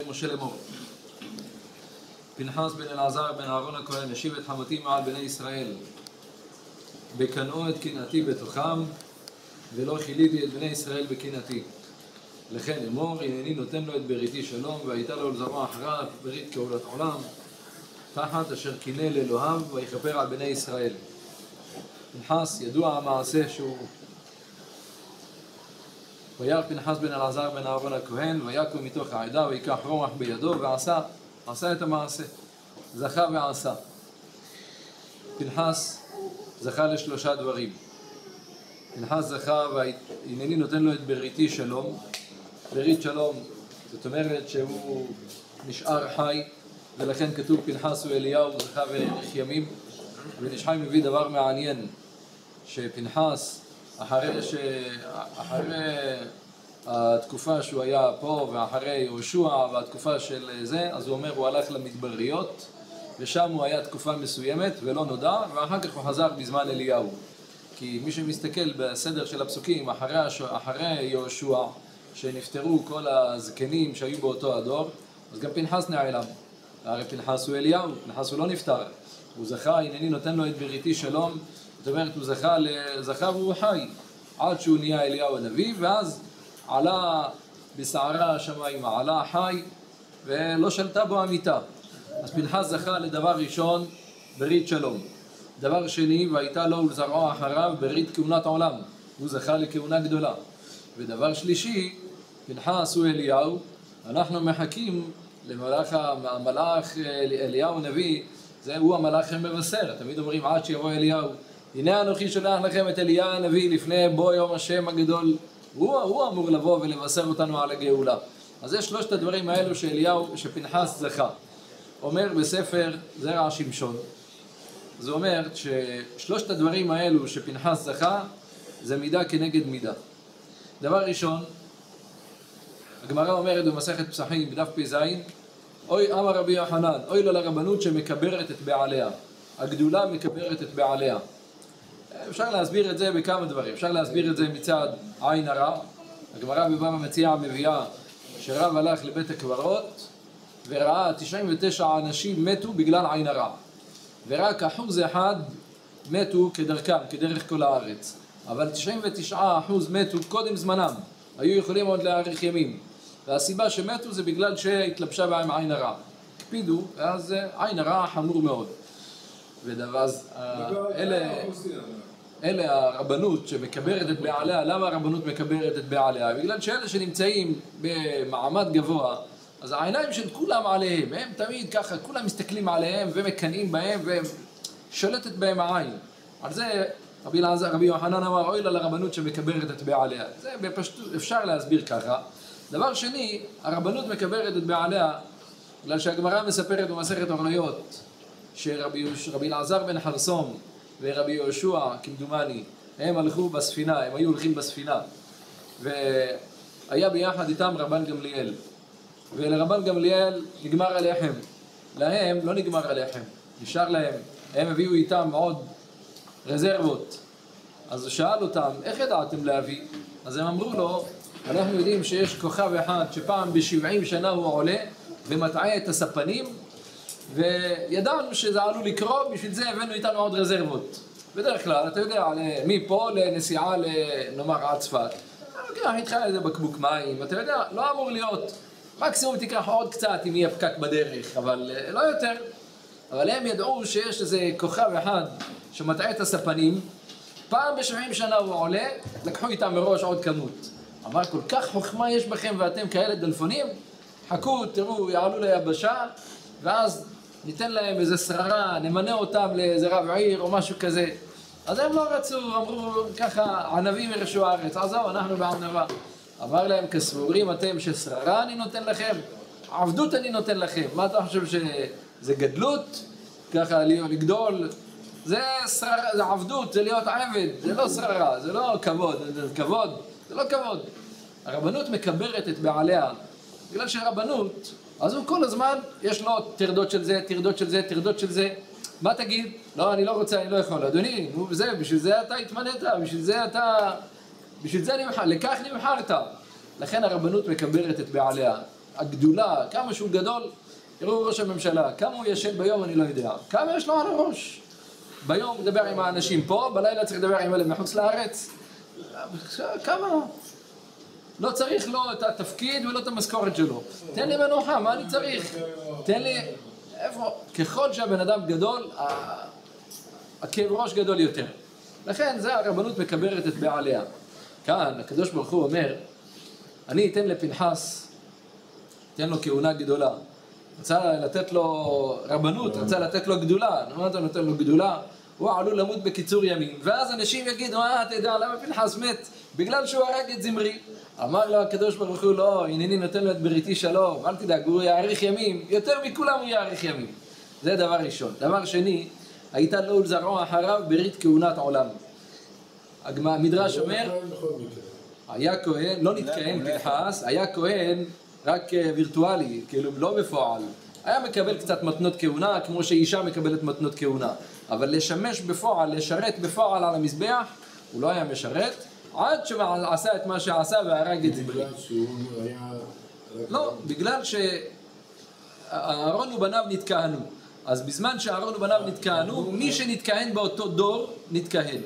משה לאמור. פנחס בן אלעזר בן אהרון הכהן השיב את חמתי מעל בני ישראל, בקנאו את קנאתי בתוכם, ולא חיליתי את בני ישראל בקנאתי. לכן אמור, הנני נותן לו את בריתי שלום, והייתה לו לזרוע אחריו ברית גאולת עולם, תחת אשר קינא לאלוהיו ויכפר על בני ישראל. פנחס, ידוע המעשה שהוא וירא פנחס בן אלעזר בן אהרון הכהן, ויקום מתוך העדה, ויקח רומח בידו, ועשה את המעשה, זכה ועשה. פנחס זכה לשלושה דברים. פנחס זכה, והנני נותן לו את בריתי שלום. ברית שלום, זאת אומרת שהוא נשאר חי, ולכן כתוב פנחס ואליהו זכה ואריך ימים. ונשחי מביא דבר מעניין, שפנחס אחרי התקופה שהוא היה פה ואחרי יהושע והתקופה של זה, אז הוא אומר הוא הלך למדבריות ושם הוא היה תקופה מסוימת ולא נודע, ואחר כך הוא חזר בזמן אליהו. כי מי שמסתכל בסדר של הפסוקים אחרי יהושע שנפטרו כל הזקנים שהיו באותו הדור, אז גם פנחס נעלם. הרי פנחס הוא אליהו, פנחס הוא לא נפטר, הוא זכה, הנני נותן לו את בריתי שלום. זאת אומרת, הוא זכה והוא חי עד שהוא נהיה אליהו הנביא, ואז עלה בסערה השמיימה, עלה חי ולא שלטה בו המיטה. אז פנחס זכה לדבר ראשון ברית שלום. דבר שני, והייתה לו ולזרעו אחריו ברית כהונת עולם, הוא זכה לכהונה גדולה. ודבר שלישי, פנחס הוא אליהו, אנחנו מחכים למלאך אליהו הנביא, הוא המלאך המבשר. תמיד אומרים עד שיבוא אליהו, הנה אנוכי שולח לכם את אליה הנביא לפני בוא יום השם הגדול. הוא אמור לבוא ולבשר אותנו על הגאולה. אז יש שלושת הדברים האלו שפנחס זכה. אומר בספר זרע שמשון, זה אומר ששלושת הדברים האלו שפנחס זכה זה מידה כנגד מידה. דבר ראשון, הגמרא אומרת במסכת פסחים בדף פ"ז, אוי אמר רבי יוחנן, אוי לו לרבנות שמקברת את בעליה, הגדולה מקברת את בעליה. אפשר להסביר את זה בכמה דברים. אפשר להסביר את זה מצד עין הרע. הגמרא בבבא מציעא מביאה שרב הלך לבית הקברות וראה 99 אנשים מתו בגלל עין הרע, ורק 1% מתו כדרכם, כדרך כל הארץ, אבל 99% מתו קודם זמנם, היו יכולים עוד להאריך ימים, והסיבה שמתו זה בגלל שהתלבשה בהם עין הרע. הקפידו, אז עין הרע חמור מאוד. ודבאז אלה הרבנות שמקברת את בעליה. למה הרבנות מקברת את בעליה? בגלל שאלה שנמצאים במעמד גבוה, אז העיניים של כולם עליהם, הם תמיד ככה, כולם מסתכלים עליהם ומקנאים בהם ושולטת בהם העין. על זה רבי יוחנן אמר, אוי לה לרבנות שמקברת את בעליה. זה בפשטות, אפשר להסביר ככה. דבר שני, הרבנות מקברת את בעליה, בגלל שהגמרא מספרת במסכת עריות, שרבי אלעזר בן חרסום ורבי יהושע כמדומני, הם הלכו בספינה, הם היו הולכים בספינה, והיה ביחד איתם רבן גמליאל, ולרבן גמליאל נגמר הלחם, להם לא נגמר הלחם, נשאר להם, הם הביאו איתם עוד רזרבות. אז הוא שאל אותם, איך ידעתם להביא? אז הם אמרו לו, אנחנו יודעים שיש כוכב אחד שפעם ב70 שנה הוא עולה ומטעה את הספנים, וידענו שזה עלול לקרוא, בשביל זה הבאנו איתנו עוד רזרבות. בדרך כלל, אתה יודע, מפה לנסיעה נאמר עד צפת, לוקח איתך איזה בקבוק מים, אתה יודע, לא אמור להיות, מקסימום תיקח עוד קצת אם יהיה פקק בדרך, אבל לא יותר. אבל הם ידעו שיש איזה כוכב אחד שמטעה את הספנים, פעם ב70 שנה הוא עולה, לקחו איתם מראש עוד כמות. אמר, כל כך חוכמה יש בכם ואתם כאלה דלפונים? חכו, תראו, יעלו ליבשה, ואז ניתן להם איזה שררה, נמנה אותם לאיזה רב עיר או משהו כזה. אז הם לא רצו, אמרו ככה, ענבים ירשו הארץ, עזוב, אנחנו בענבה. אמר להם, כסבורים אתם ששררה אני נותן לכם? עבדות אני נותן לכם. מה אתה חושב שזה גדלות? ככה לגדול? זה שררה, זה עבדות, זה להיות עבד, זה לא שררה, זה לא כבוד, זה כבוד, זה לא כבוד. הרבנות מקברת את בעליה, בגלל שהרבנות, אז הוא כל הזמן, יש לו תרדות של זה, תרדות של זה, תרדות של זה. מה תגיד? לא, אני לא רוצה, אני לא יכול. אדוני, בשביל זה אתה התמנית, בשביל זה לכך נבחרת. לכן הרבנות מקברת את בעליה. הגדולה, כמה שהוא גדול, תראו ראש הממשלה, כמה הוא ישן ביום אני לא יודע, כמה יש לו על הראש. ביום מדבר עם האנשים פה, בלילה צריך לדבר עם אלה מחוץ לארץ. כמה? לא צריך לו את התפקיד ולא את המשכורת שלו. תן לי מנוחה, מה אני צריך? תן לי... איפה? ככל שהבן אדם גדול, הכאב ראש גדול יותר. לכן זה הרבנות מקברת את בעליה. כאן הקדוש ברוך הוא אומר, אני אתן לפנחס, אתן לו כהונה גדולה. רצה לתת לו רבנות, רצה לתת לו גדולה. מה אתה נותן לו גדולה? הוא עלול למות בקיצור ימים. ואז אנשים יגידו, אתה יודע למה פנחס מת? בגלל שהוא הרג את זמרי. אמר לו הקדוש ברוך הוא, לא, הנני נותן לו את בריתי שלום, אל תדאג, הוא יאריך ימים, יותר מכולם הוא יאריך ימים. זה דבר ראשון. דבר שני, הייתה לו ולזרעו אחריו ברית כהונת עולם. המדרש אומר, היה כהן, לא נתקהן פנחס, היה כהן רק וירטואלי, כאילו לא בפועל. היה מקבל קצת מתנות כהונה, כמו שאישה מקבלת מתנות כהונה. אבל לשמש בפועל, לשרת בפועל על המזבח, הוא לא היה משרת, עד שעשה את מה שעשה והרג את זמרי. בגלל שהוא היה... לא, בגלל שאהרון ובניו נתכהנו. אז בזמן שאהרון ובניו נתכהנו, מי שנתכהן באותו דור, נתכהן.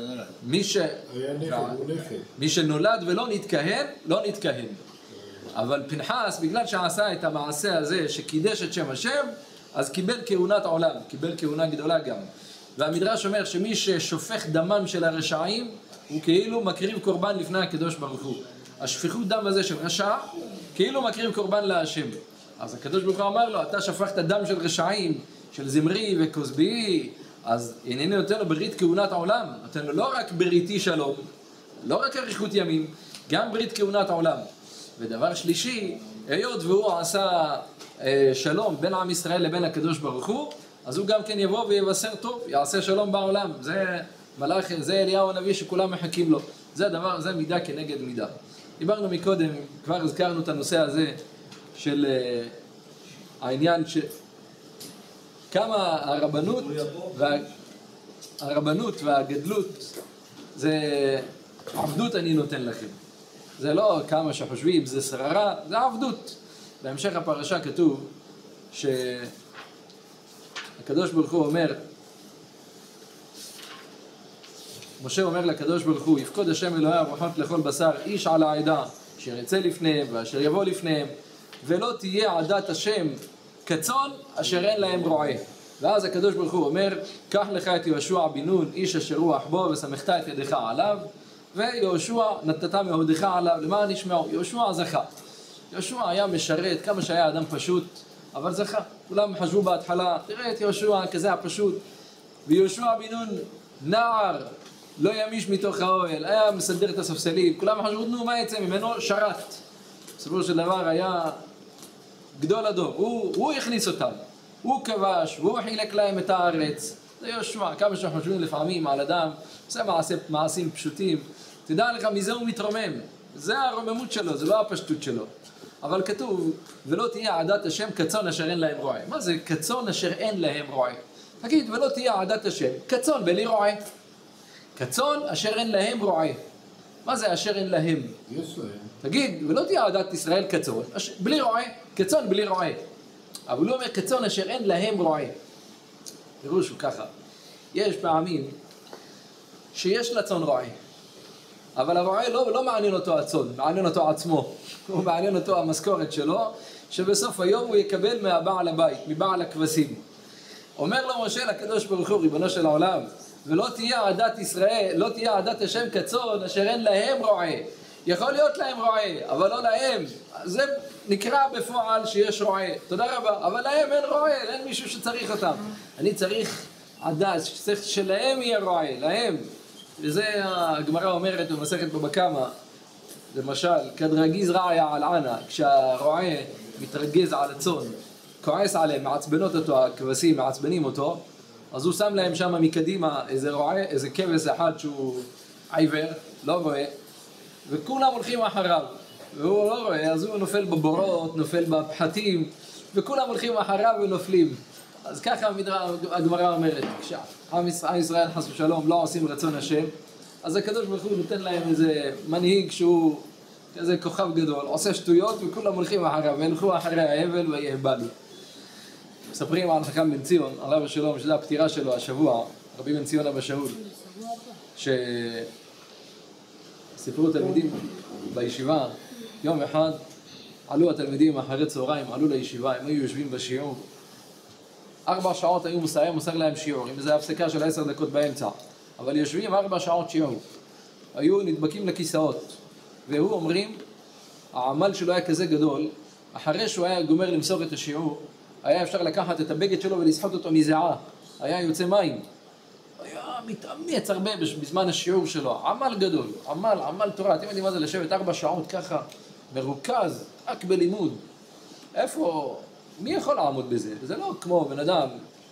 מי שנולד ולא נתכהן, לא נתכהן. אבל פנחס, בגלל שעשה את המעשה הזה שקידש את שם השם, אז קיבל כהונת עולם, קיבל כהונה גדולה גם. והמדרש אומר שמי ששופך דמם של הרשעים, הוא כאילו מקריב קורבן לפני הקדוש ברוך הוא. השפיכות דם הזה של רשע, כאילו מקריב קורבן להשם. אז הקדוש ברוך הוא אמר לו, אתה שפכת דם של רשעים, של זמרי וכוזבי, אז הנני נותן לו ברית כהונת העולם, נותן לו לא רק בריתי שלום, לא רק אריכות ימים, גם ברית כהונת העולם. ודבר שלישי, היות והוא עשה שלום בין עם ישראל לבין הקדוש ברוך הוא, אז הוא גם כן יבוא ויבשר טוב, יעשה שלום בעולם. זה מלאך, זה אליהו הנביא שכולם מחכים לו. זה הדבר, זה מידה כנגד מידה. דיברנו מקודם, כבר הזכרנו את הנושא הזה של העניין כמה הרבנות והגדלות זה עבדות אני נותן לכם. זה לא כמה שחושבים, זה שררה, זה עבדות. בהמשך הפרשה כתוב שהקדוש ברוך הוא אומר, משה אומר לקדוש ברוך הוא, יפקוד השם אלוהי הרוחות לכל בשר איש על העדה, אשר יצא לפניהם ואשר יבוא לפניהם, ולא תהיה עדת השם כצאן אשר אין להם רועה. ואז הקדוש ברוך הוא אומר, קח לך את יהושע בן נון, איש אשר רוח בו, וסמכת את ידך עליו, ויהושע נתת מהודך עליו, למען ישמעו. יהושע זכה. יהושע היה משרת, כמה שהיה אדם פשוט, אבל זכה. כולם חשבו בהתחלה, תראה את יהושע כזה הפשוט. ויהושע בן נון נער, לא ימיש מתוך האוהל, היה מסדר את הספסלים, כולם חשבו, נו, מה יצא ממנו? שרת. בסופו של דבר היה גדול הדור, הוא הכניס אותם, הוא כבש, והוא חילק להם את הארץ. זה יהושע, כמה שחושבים לפעמים על אדם, עושה מעשים פשוטים, תדע לך מזה הוא מתרומם, זה הרוממות שלו, זה לא הפשטות שלו. אבל כתוב, ולא תהיה עדת השם כצאן אשר אין להם רועה. מה זה כצאן אשר אין להם רועה? תגיד, ולא תהיה עדת השם, כצאן בלי רועה. כצאן אשר אין להם רועה. מה זה אשר אין להם? יש להם. תגיד, ולא תהיה עדת ישראל כצאן, בלי רועה, כצאן בלי רועה. אבל הוא אומר כצאן אשר אין להם רועה. תראו שהוא ככה. יש פעמים שיש לצאן רועה. אבל הרועה לא מעניין אותו הצאן, מעניין אותו עצמו. הוא מעניין אותו המשכורת שלו, שבסוף היום הוא יקבל מהבעל הבית, מבעל הכבשים. אומר לו משה לקדוש ברוך הוא, ריבונו של העולם, ולא תהיה עדת ישראל, לא תהיה עדת השם כצאן אשר אין להם רועה. יכול להיות להם רועה, אבל לא להם. זה נקרא בפועל שיש רועה. תודה רבה. אבל להם אין רועה, אין מישהו שצריך אותם. אני צריך עדת, שצריך שלהם יהיה רועה, להם. וזה הגמרא אומרת במסכת בבא קמא, למשל, כדרגיז רעיה על ענה, כשהרועה מתרגז על הצאן, כועס עליהם, מעצבנות אותו, הכבשים מעצבנים אותו, אז הוא שם להם שם מקדימה איזה רועה, איזה כבש אחד שהוא עיוור, לא רואה, וכולם הולכים אחריו, והוא לא רואה, אז הוא נופל בבורות, נופל בפחתים, וכולם הולכים אחריו ונופלים. אז ככה הגמרא אומרת, כשעם ישראל חס ושלום לא עושים רצון השם, אז הקדוש ברוך הוא נותן להם איזה מנהיג שהוא כזה כוכב גדול, עושה שטויות וכולם הולכים אחריו, והלכו אחרי ההבל ויהבלו. מספרים על חכם בן ציון, עליו השלום, שזה הפטירה שלו השבוע, רבי בן ציון אבא שאול, שסיפרו תלמידים בישיבה, יום אחד עלו התלמידים אחרי צהריים, עלו לישיבה, הם היו יושבים בשיעור, 4 שעות היו מוסר להם שיעור, אם זה הפסקה של 10 דקות באמצע, אבל יושבים 4 שעות שיעור, היו נדבקים לכיסאות, והוא אומרים, העמל שלו היה כזה גדול, אחרי שהוא היה גומר למסור את השיעור, היה אפשר לקחת את הבגד שלו ולסחוט אותו מזיעה, היה יוצא מים, היה מתאמץ הרבה בזמן השיעור שלו, עמל גדול, עמל תורה, אתם יודעים מה זה לשבת 4 שעות ככה, מרוכז, רק בלימוד, איפה, מי יכול לעמוד בזה? זה לא כמו בן אדם,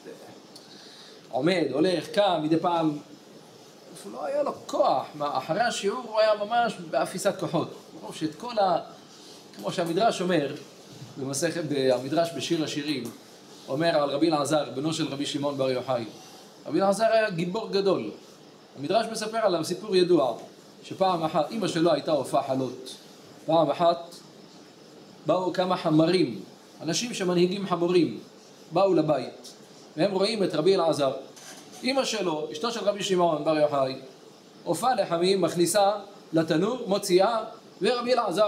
עומד, הולך, קם, מדי פעם, לא היה לו כוח, אחרי השיעור הוא היה ממש באפיסת כוחות, שאת כל כמו שהמדרש אומר, המדרש בשיר השירים, אומר על רבי אלעזר, בנו של רבי שמעון בר יוחאי. רבי אלעזר היה גיבור גדול. המדרש מספר עליו סיפור ידוע, שפעם אחת, אמא שלו הייתה הופעה חלות. פעם אחת באו כמה חמרים, אנשים שמנהיגים חמורים, באו לבית, והם רואים את רבי אלעזר. אמא שלו, אשתו של רבי שמעון בר יוחאי, הופעה לחמים, מכניסה לתנור, מוציאה, ורבי אלעזר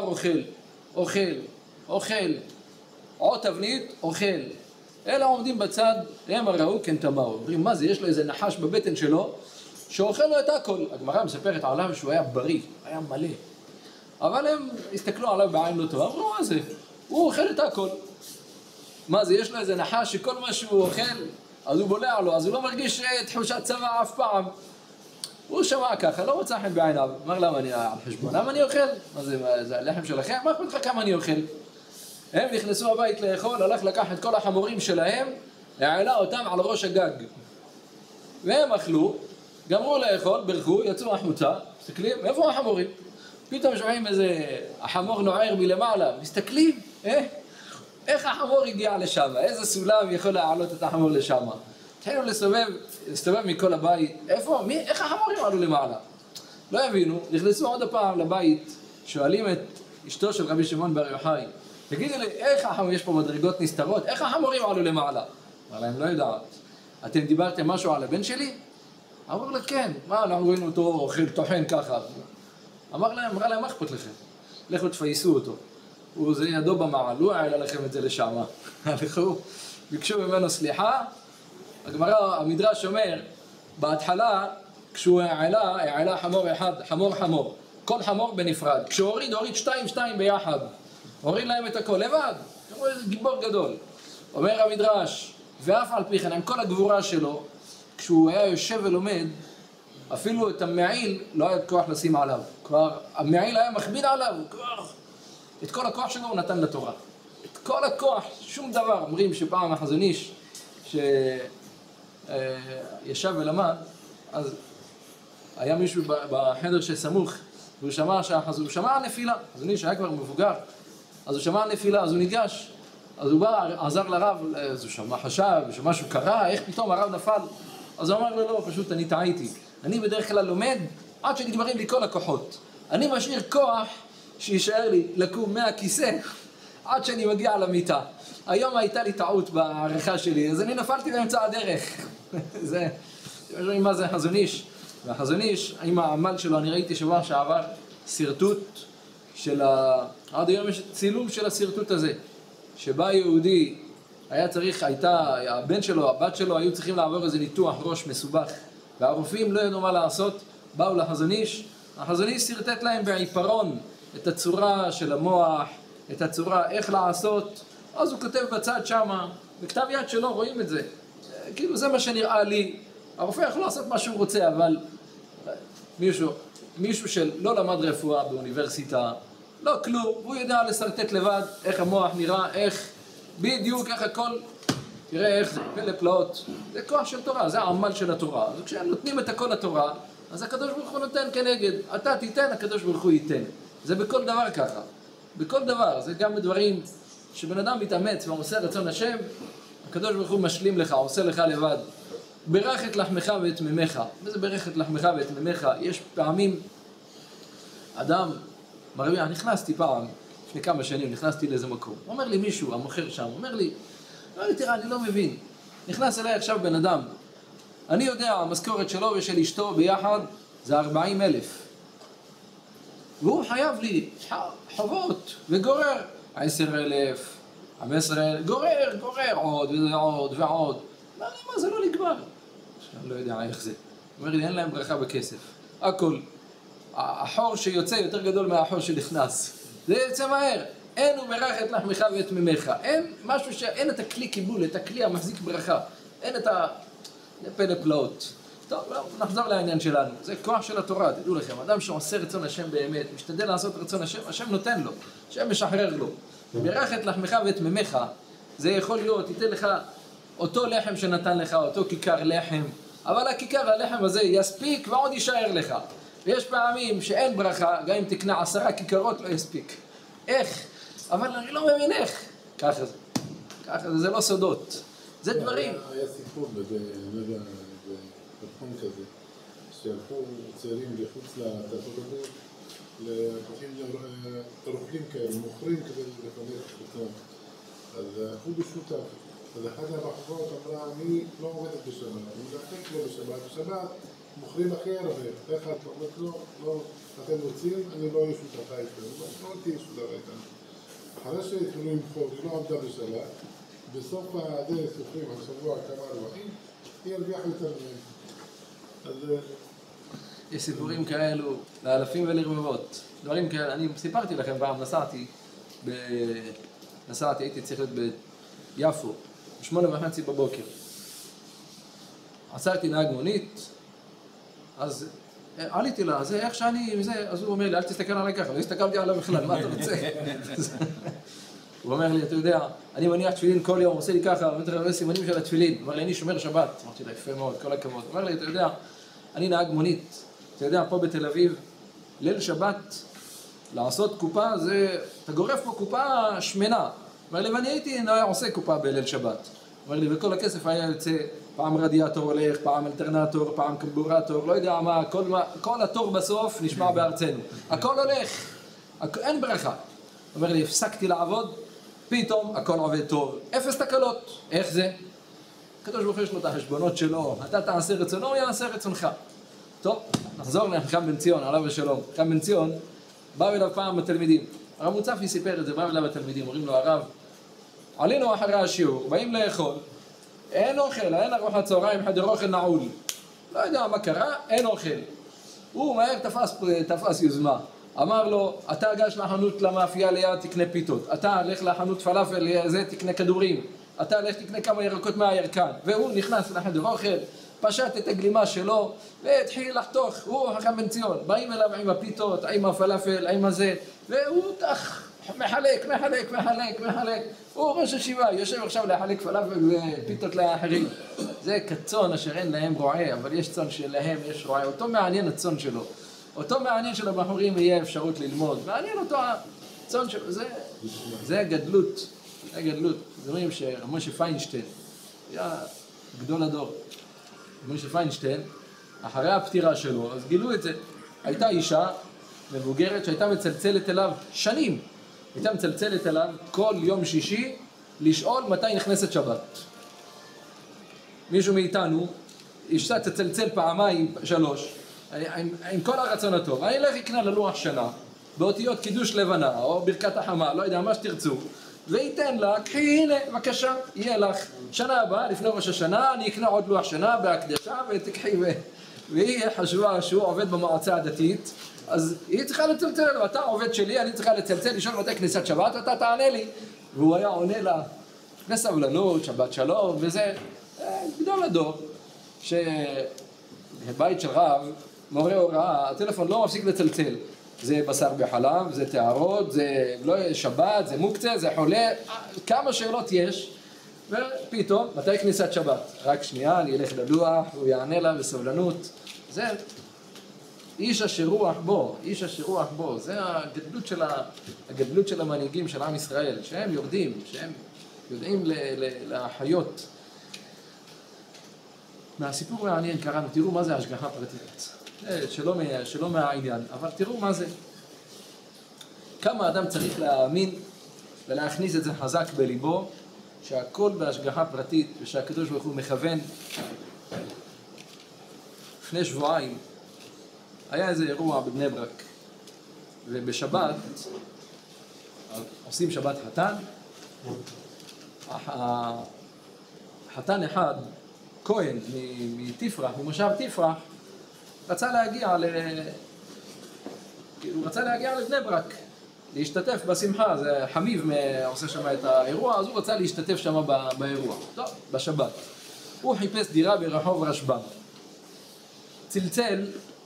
אוכל, עוד תבנית, אוכל. אלה עומדים בצד, הם ראו כן תמהו. אומרים, מה זה? יש לו איזה נחש בבטן שלו, שאוכל לו את הכל. הגמרא מספרת עליו שהוא היה בריא, היה מלא. אבל הם הסתכלו עליו בעין לא טוב, אמרו, מה זה? הוא אוכל את הכל. מה זה? יש לו איזה נחש שכל מה שהוא אוכל, אז הוא בולע לו, אז הוא לא מרגיש תחושת צבא אף פעם. הוא שמע ככה, לא מצא חן בעיניו. אמר, למה אני על חשבון? למה אני אוכל? מה זה הלחם שלכם? מה אכפת לך כמה אני אוכל? הם נכנסו הבית לאכול, הלך לקח את כל החמורים שלהם, העלה אותם על ראש הגג. והם אכלו, גמרו לאכול, ברכו, יצאו החוצה, מסתכלים, איפה החמורים? פתאום שומעים איזה, החמור נוער מלמעלה, מסתכלים, איך החמור הגיע לשם? איזה סולם יכול להעלות את החמור לשם? התחילו להסתובב מכל הבית, איך החמורים עלו למעלה? לא הבינו, נכנסו עוד הפעם לבית, שואלים את אשתו של רבי שמעון בר יוחאי, תגידו לי, יש פה מדרגות נסתרות, איך החמורים עלו למעלה? אמר להם, לא יודעת. אתם דיברתם משהו על הבן שלי? אמר לה, כן. מה, אנחנו רואים אותו אוכל טוחן ככה. אמרה להם, מה אכפת לכם? לכו תפייסו אותו. זה ידו במעל, הוא העלה לכם את זה לשם. הלכו, ביקשו ממנו סליחה. הגמרא, המדרש אומר, בהתחלה, כשהוא העלה חמור אחד, חמור. כל חמור בנפרד. כשהוא הוריד 2 ביחד. הוריד להם את הכל לבד, הוא גיבור גדול. אומר המדרש, ואף על פי כן, עם כל הגבורה שלו, כשהוא היה יושב ולומד, אפילו את המעיל לא היה כוח לשים עליו. כבר המעיל היה מכביד עליו, את כל הכוח שלו הוא נתן לתורה. את כל הכוח, שום דבר. אומרים שפעם החזון איש שישב ולמד, אז היה מישהו בחדר שסמוך, והוא שמע על נפילה. החזון איש היה כבר מבוגר. אז הוא שמע נפילה, אז הוא ניגש, אז הוא בא, עזר לרב, אז הוא שמע, חשב שמשהו קרה, איך פתאום הרב נפל? אז הוא אמר לו, לא, פשוט אני טעיתי. אני בדרך כלל לומד עד שנגמרים לי כל הכוחות. אני משאיר כוח שישאר לי לקום מהכיסא עד שאני מגיע למיטה. היום הייתה לי טעות בעריכה שלי, אז אני נפלתי באמצע הדרך. זה, מה זה חזון איש? והחזון איש, עם העמל שלו, אני ראיתי שבוע שעבר סרטוט של עד היום יש צילום של הסרטוט הזה, שבה יהודי הבן שלו, הבת שלו, היו צריכים לעבור איזה ניתוח ראש מסובך, והרופאים לא ידעו מה לעשות, באו לחזון איש, החזון איש סרטט להם בעיפרון את הצורה של המוח, את הצורה איך לעשות, אז הוא כותב בצד שמה, בכתב יד שלו רואים את זה, כאילו זה מה שנראה לי, הרופא יכול לעשות מה שהוא רוצה, אבל מישהו שלא למד רפואה באוניברסיטה, לא כלום, הוא יודע לסרטט לבד איך המוח נראה, איך בדיוק, איך הכל, תראה איך זה פלא פלאות, זה כוח של תורה, זה העמל של התורה. אז כשהם נותנים את הכל לתורה, אז הקדוש ברוך הוא נותן כנגד, אתה תיתן, הקדוש ברוך הוא ייתן. זה בכל דבר ככה, בכל דבר, זה גם בדברים שבן אדם מתאמץ ועושה רצון השם, הקדוש ברוך הוא משלים לך, עושה לך לבד. ברך את לחמך ואת מימיך. מה זה ברך את לחמך ואת מימיך? יש פעמים אדם מרוויח, נכנסתי פעם, לפני כמה שנים, נכנסתי לאיזה מקום. אומר לי מישהו, המוכר שם, אומר לי, תראה, אני לא מבין. נכנס אליי עכשיו בן אדם. אני יודע, המשכורת שלו ושל אשתו ביחד זה 40,000. והוא חייב לי חובות וגורר 10,000, 15,000, גורר עוד ועוד ועוד. מה זה לא נגמר? אני לא יודע איך זה. אומר לי, אין להם ברכה בכסף. הכל. החור שיוצא יותר גדול מהחור שנכנס. זה יוצא מהר. אין הוא ברך את לחמך ואת ממך. אין משהו אין את הכלי קיבול, את הכלי המחזיק ברכה. אין את הפלא פלאות. טוב, נחזור לעניין שלנו. זה כוח של התורה, תדעו לכם. אדם שעושה רצון השם באמת, משתדל לעשות רצון השם, השם נותן לו, השם משחרר לו. ברך את לחמך ואת ממך, זה יכול להיות, ייתן לך אותו לחם שנתן לך, אותו כיכר לחם, אבל הכיכר הלחם הזה יספיק ועוד יישאר לך. ויש פעמים שאין ברכה, גם אם תקנה 10 כיכרות לא יספיק. איך? אבל אני לא מבין איך. ככה זה. ככה זה, זה לא סודות. זה דברים. היה סיפור בתחום כזה, שהלכו צעירים לחוץ לארצות הברית, לרוכלים כאלה, מוכרים כדי לפנק אותם. אז הלכו בשותף. אז אחת הבחורות אמרה, אני לא עובדת בשבת, אני מלחק לו בשבת, בשבת מוכרים הכי הרבה. איך את אומרת לו, לא, אתם רוצים, אני לא אהיה שותפה איתנו, לא תהיה שותפה איתנו. אחרי שהתחילו למכור, היא לא עבדה בשבת, בסוף הדרך סופרים, השבוע כמה רווחים, היא הרוויחה יותר מהם. אז יש סיפורים כאלו לאלפים ולרבבות. דברים כאלה, אני סיפרתי לכם פעם, נסעתי, הייתי צריך להיות ביפו, 8:30 בבוקר. עצרתי נהג מונית, אז עליתי לה, זה איך שאני, אז הוא אומר לי, אל תסתכל עליי ככה, לא הסתכלתי עליו בכלל, מה אתה רוצה? הוא אומר לי, אתה יודע, אני מניח תפילין כל יום, עושה לי ככה, מתראה סימנים של התפילין. הוא אומר לי, אני שומר שבת. אמרתי לה, יפה מאוד, כל הכבוד. הוא אומר לי, אתה יודע, אני נהג מונית. אתה יודע, פה בתל אביב, ליל שבת, לעשות קופה, זה, אתה גורף פה קופה שמנה. אומר לי, ואני הייתי עושה קופה בליל שבת. אומר לי, וכל הכסף היה יוצא, פעם רדיאטור הולך, פעם אלטרנטור, פעם קמבורטור, לא יודע מה, כל התור בסוף נשמע בארצנו. הכל הולך, אין ברכה. אומר לי, הפסקתי לעבוד, פתאום הכל עובד טוב, 0 תקלות. איך זה? הקדוש ברוך הוא יש לו את החשבונות שלו, אתה תעשה רצונו, הוא יעשה רצונך. טוב, נחזור לחכם בן ציון, עליו ושלום. חכם בן ציון, באו אליו פעם התלמידים. הרב מוצפי סיפר את זה, באו אליו התלמידים, אומרים לו, הרב, עלינו אחרי השיעור, באים לאכול, אין אוכל, אין ארוחת צהריים, חדר אוכל נעול. לא יודע מה קרה, אין אוכל. הוא מהר תפס יוזמה. אמר לו, אתה גש לחנות למאפייה ליד, תקנה פיתות. אתה הלך לחנות פלאפל, זה תקנה כדורים. אתה הלך תקנה כמה ירקות מהירקן. והוא נכנס לחדר אוכל, פשט את הגלימה שלו, והתחיל לחתוך. הוא חכם בן ציון. באים אליו עם הפיתות, עם הפלאפל, עם הזה. והוא כך מחלק. הוא ראש השיבה, יושב עכשיו להחלק פלאפל ופיתות לאחרים. זה כצאן אשר אין להם רועה, אבל יש צאן שלהם, יש רועה. אותו מעניין הצאן שלו. אותו מעניין של הבחורים יהיה אפשרות ללמוד. מעניין אותו הצאן שלו. זה הגדלות. זה הגדלות. זה אומרים שמשה פיינשטיין, היה גדול הדור. משה פיינשטיין, אחרי הפטירה שלו, אז גילו את זה. הייתה אישה מבוגרת שהייתה מצלצלת אליו שנים. הייתה מצלצלת אליו כל יום שישי לשאול מתי נכנסת שבת. מישהו מאיתנו, אישה תצלצל פעמיים, 3, עם כל הרצון הטוב. אני אלך יקנה ללוח שנה, באותיות קידוש לבנה, או ברכת החמה, לא יודע, מה שתרצו, וייתן לה, קחי, הנה, בבקשה, יהיה לך. שנה הבאה, לפני ראש השנה, אני אקנה עוד לוח שנה בהקדשה, ותקחי והיא חשבה שהוא עובד במועצה הדתית, אז היא צריכה לצלצל לו, אתה עובד שלי, אני צריכה לצלצל, לשאול מתי כניסת שבת, ואתה תענה לי. והוא היה עונה לה, בסבלנות, שבת שלום, וזה גדול הדור, שבית של רב, מורה הוראה, הטלפון לא מפסיק לצלצל. זה בשר בחלב, זה תארות, זה לא שבת, זה מוקצה, זה חולה, כמה שאלות יש, ופתאום, מתי כניסת שבת? רק שנייה, אני אלך לדוח, הוא יענה לה בסבלנות. זה איש אשר רוח בו, איש אשר רוח בו, זה הגדלות של המנהיגים של עם ישראל, שהם יורדים, שהם יודעים להחיות. מהסיפור מעניין קראנו, תראו מה זה השגחה פרטית. שלא מהעניין, אבל תראו מה זה. כמה אדם צריך להאמין ולהכניס את זה חזק בליבו, שהכל בהשגחה פרטית ושהקדוש ברוך הוא מכוון. לפני שבועיים היה איזה אירוע בבני ברק, ובשבת עושים שבת חתן. חתן אחד, כהן מתפרח, ממושב תפרח, רצה להגיע לבני ברק, להשתתף בשמחה. זה חמיב עושה שם את האירוע, אז הוא רצה להשתתף שם באירוע. טוב, בשבת. הוא חיפש דירה ברחוב רשב"ם. צלצל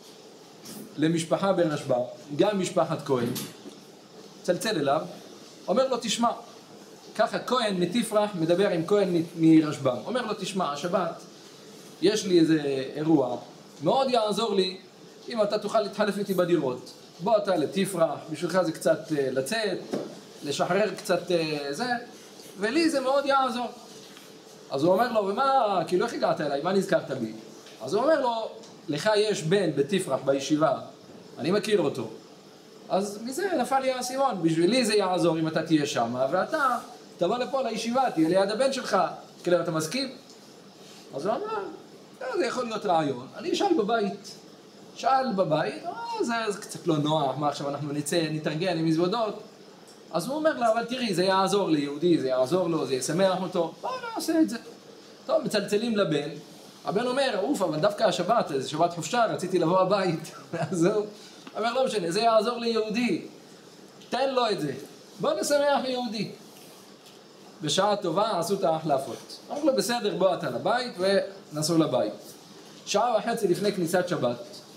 למשפחה ברשב"ם, גם משפחת כהן. צלצל אליו, אומר לו תשמע, ככה כהן מתפרח מדבר עם כהן מרשב"ם. אומר לו תשמע, השבת יש לי איזה אירוע, מאוד יעזור לי אם אתה תוכל להתחלף איתי בדירות. בוא אתה לתפרח, בשבילך זה קצת לצאת, לשחרר קצת זה, ולי זה מאוד יעזור. אז הוא אומר לו, ומה, כאילו איך הגעת אליי, מה נזכרת בי? אז הוא אומר לו, לך יש בן בתפרח בישיבה, אני מכיר אותו. אז מזה נפל לי האסימון, בשבילי זה יעזור אם אתה תהיה שם, ואתה תבוא לפה לישיבה, תהיה ליד הבן שלך, כאילו אתה מסכים? אז הוא אמר, זה יכול להיות רעיון, אני אשאל בבית. שאל בבית, זה קצת לא נוח, מה עכשיו אנחנו נצא, נתארגן עם מזוודות. אז הוא אומר לה, אבל תראי, זה יעזור ליהודי, זה יעזור לו, זה ישמח אותו, בוא נעשה את זה. טוב, מצלצלים לבן, הבן אומר, אוף, אבל דווקא השבת, זה שבת חופשה, רציתי לבוא הבית. אז הוא אומר, לא משנה, זה יעזור ליהודי, תן לו את זה, בוא נשמח ליהודי. בשעה טובה עשו את ההחלפות. אמרו לו, בסדר, בוא אתה לבית, ונסעו לבית. שעה וחצי לפני כניסת שבת,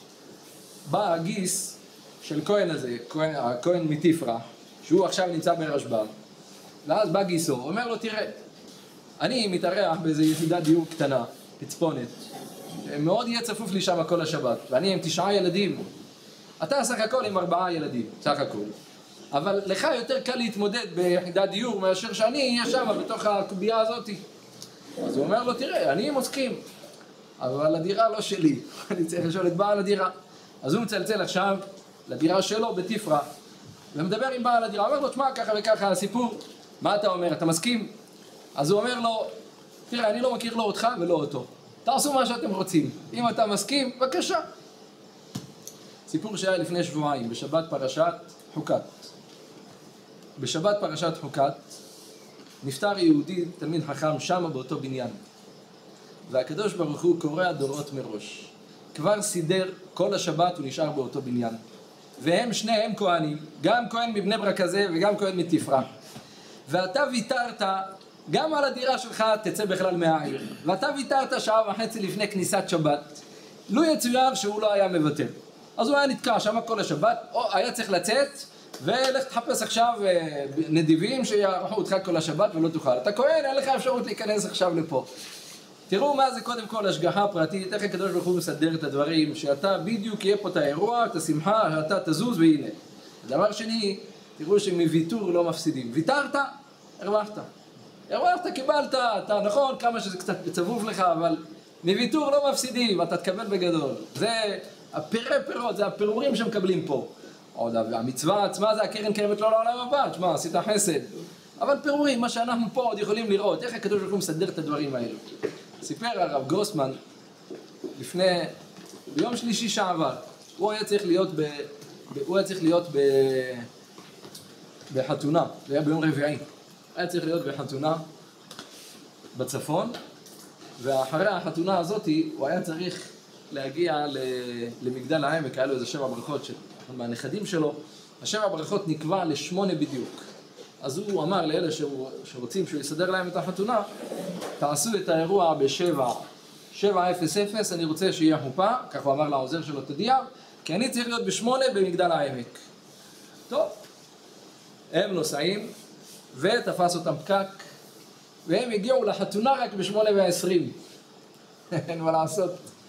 בא הגיס של כהן הזה, הכהן מתפרח, שהוא עכשיו נמצא ברשב"ם, ואז בא גיסו, אומר לו, תראה, אני מתארח באיזו יחידת דיור קטנה, פצפונת, מאוד יהיה צפוף לי שם כל השבת, ואני עם 9 ילדים, אתה סך הכל עם 4 ילדים, סך הכל. אבל לך יותר קל להתמודד ביחידת דיור מאשר שאני אהיה שם בתוך הקובייה הזאת. אז הוא אומר לו, תראה, אני מסכים, אבל הדירה לא שלי, אני צריך לשאול את בעל הדירה. אז הוא מצלצל עכשיו לדירה שלו בתפרח, ומדבר עם בעל הדירה, אומר לו, תשמע, ככה וככה הסיפור, מה אתה אומר, אתה מסכים? אז הוא אומר לו, תראה, אני לא מכיר לא אותך ולא אותו, תעשו מה שאתם רוצים, אם אתה מסכים, בבקשה. סיפור שהיה לפני שבועיים, בשבת פרשת חוקת. בשבת פרשת חוקת, נפטר יהודי, תלמיד חכם, שם באותו בניין. והקדוש ברוך הוא קורא דורות מראש. כבר סידר, כל השבת הוא נשאר באותו בניין. והם שניהם כהנים, גם כהן מבני ברק הזה וגם כהן מתפרח. ואתה ויתרת, גם על הדירה שלך תצא בכלל מהעיר. ואתה ויתרת שעה וחצי לפני כניסת שבת. לא יצויר שהוא לא היה מבטל. אז הוא היה נתקע שם כל השבת, או היה צריך לצאת, ולך תחפש עכשיו נדיבים שיערכו אותך כל השבת ולא תוכל. אתה כהן, אין לך אפשרות להיכנס עכשיו לפה. תראו מה זה קודם כל השגחה פרטית, איך הקדוש ברוך הוא מסדר את הדברים, שאתה בדיוק יהיה פה את האירוע, את השמחה, שאתה תזוז והנה. הדבר שני, תראו שמוויתור לא מפסידים. ויתרת, הרווחת. הרווחת, קיבלת, אתה נכון, כמה שזה קצת צבוב לך, אבל מוויתור לא מפסידים, אתה תקבל בגדול. זה הפירי פירות, זה הפירורים שמקבלים פה. עוד המצווה עצמה זה הקרן קיימת לא לעולם הבא, תשמע, עשית חסד. אבל פירורים, מה שאנחנו פה עוד יכולים לראות, איך הקדוש ברוך הוא מסדר את הדברים האלו. סיפר הרב גרוסמן, ביום שלישי שעבר, הוא היה צריך להיות בחתונה, זה היה ביום רביעי, היה צריך להיות בחתונה בצפון, ואחרי החתונה הזאת הוא היה צריך להגיע למגדל העמק, היה לו איזה 7 ברכות מהנכדים שלו, 7 ברכות נקבע ל8 בדיוק. אז הוא אמר לאלה שרוצים שהוא יסדר להם את החתונה, תעשו את האירוע ב7:00, אני רוצה שיהיה חופה, כך הוא אמר לעוזר שלו תדיע, כי אני צריך להיות ב8 במגדל העמק. טוב, הם נוסעים, ותפס אותם פקק, והם הגיעו לחתונה רק ב8:20. אין מה לעשות.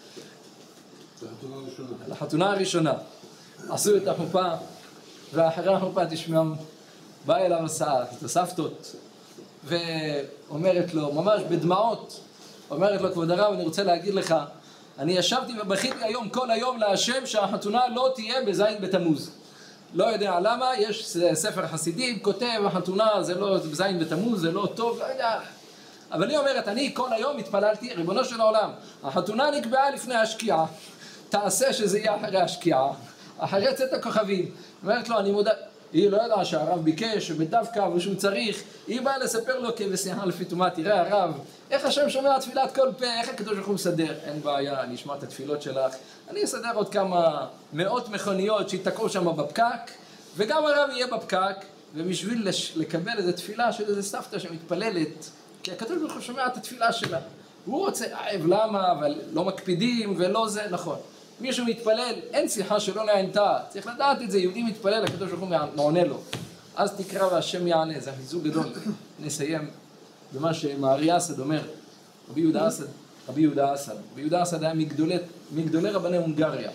לחתונה הראשונה. עשו את החופה, ואחרי החופה תשמעו, בא אליו את הסבתות, ואומרת לו, ממש בדמעות, אומרת לו, כבוד הרב, אני רוצה להגיד לך, אני ישבתי ובכיתי היום, כל היום להשם, שהחתונה לא תהיה בזין בתמוז. לא יודע למה, יש ספר חסידים, כותב, החתונה זה לא זין בתמוז, זה לא טוב, לא יודע. אבל היא אומרת, אני כל היום התפללתי, ריבונו של העולם, החתונה נקבעה לפני השקיעה, תעשה שזה יהיה אחרי השקיעה, אחרי צאת הכוכבים. אומרת לו, אני מודע, היא לא יודעה שהרב ביקש, שבדווקא ושהוא צריך, היא באה לספר לו כבשיחה לפי תומה, תראה הרב, איך השם שומע תפילת כל פה, איך הקדוש ברוך הוא מסדר? אין בעיה, אני אשמע את התפילות שלך, אני אסדר עוד כמה מאות מכוניות שיתקעו שם בפקק, וגם הרב יהיה בפקק, ובשביל לקבל איזו תפילה של איזו סבתא שמתפללת, כי הקדוש ברוך הוא שומע את התפילה שלה, הוא רוצה, למה, אבל לא מקפידים ולא זה, נכון. מישהו מתפלל, אין שיחה שלא נענתה, צריך לדעת את זה, יהודי מתפלל, הקדוש ברוך הוא מעונה לו. אז תקרא והשם יענה, זה חיזוק גדול. נסיים במה שמארי אסד אומר, רבי יהודה אסד היה מגדולי רבני הונגריה.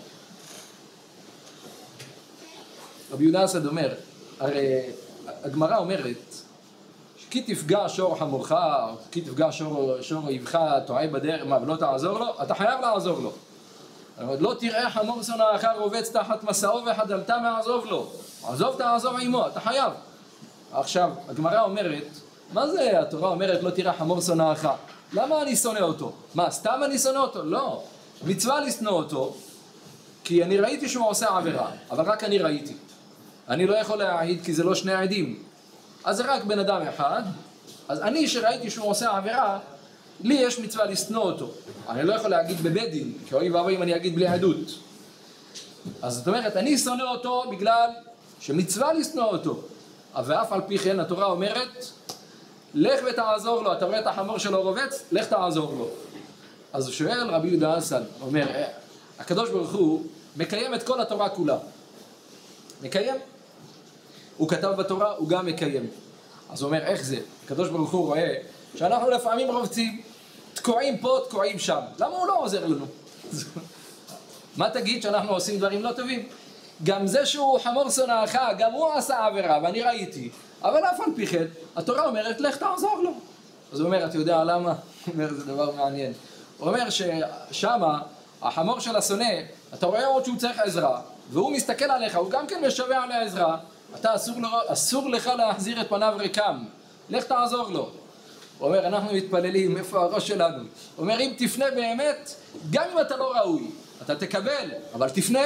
רבי יהודה אסד אומר, הרי הגמרא אומרת, כי תפגע שור חמורך, כי תפגע שור אויבך, טועה בדרך, מה, ולא תעזור לו? אתה חייב לעזור לו. לא תראה חמור שונאך רובץ תחת מסעו וחדלת מעזוב לו. עזוב תעזוב עמו, אתה חייב. עכשיו, הגמרא אומרת, מה זה התורה אומרת לא תראה חמור שונאך? למה אני שונא אותו? מה, סתם אני שונא אותו? לא. מצווה לשנוא אותו, כי אני ראיתי שהוא עושה עבירה, אבל רק אני ראיתי. אני לא יכול להעיד כי זה לא שני עדים. אז זה רק בן אדם אחד, אז אני שראיתי שהוא עושה עבירה, לי יש מצווה לשנוא אותו. אני לא יכול להגיד בבית דין, כי אוי ואבוי אם אני אגיד בלי עדות. אז זאת אומרת, אני שונא אותו בגלל שמצווה לשנוא אותו. ואף על פי כן התורה אומרת, לך ותעזור לו, אתה רואה את החמור שלו רובץ, לך תעזור לו. אז הוא שואל רבי יהודה אסד, אומר, הקדוש ברוך הוא מקיים את כל התורה כולה. מקיים. הוא כתב בתורה, הוא גם מקיים. אז הוא אומר, איך זה? הקדוש ברוך הוא רואה שאנחנו לפעמים רובצים, תקועים פה, תקועים שם. למה הוא לא עוזר לנו? מה תגיד שאנחנו עושים דברים לא טובים? גם זה שהוא חמור שונאך, גם הוא עשה עבירה, ואני ראיתי. אבל אף על פי כן, התורה אומרת, לך תעזור לו. אז הוא אומר, אתה יודע למה? הוא אומר, זה דבר מעניין. הוא אומר ששמה, החמור של השונא, אתה רואה עוד שהוא צריך עזרה, והוא מסתכל עליך, הוא גם כן משווה על העזרה, אתה אסור לך להחזיר את פניו ריקם. לך תעזור לו. הוא אומר, אנחנו מתפללים, איפה הראש שלנו? הוא אומר, אם תפנה באמת, גם אם אתה לא ראוי, אתה תקבל, אבל תפנה.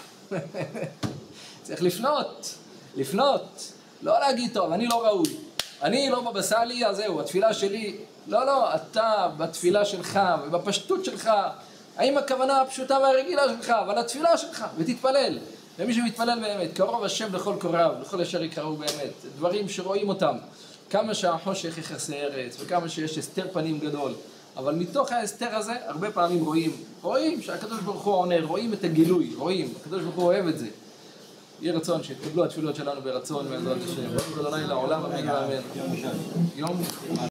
צריך לפנות, לא להגיד טוב, אני לא ראוי, אני לא בבא סאלי, אז זהו, התפילה שלי, לא, אתה בתפילה שלך ובפשטות שלך, האם הכוונה הפשוטה והרגילה שלך, אבל התפילה שלך, ותתפלל. ומי שמתפלל באמת, קרוב השם לכל קוריו, לכל אשר יקראו באמת, דברים שרואים אותם, כמה שהחושך יכסה ארץ, וכמה שיש הסתר פנים גדול, אבל מתוך ההסתר הזה, הרבה פעמים רואים שהקדוש ברוך הוא עונה, רואים את הגילוי, הקדוש ברוך הוא אוהב את זה. יהיה רצון שיתקבלו התפילות שלנו ברצון, בעזרת השם. תודה לעולם, אמן ואמן. יום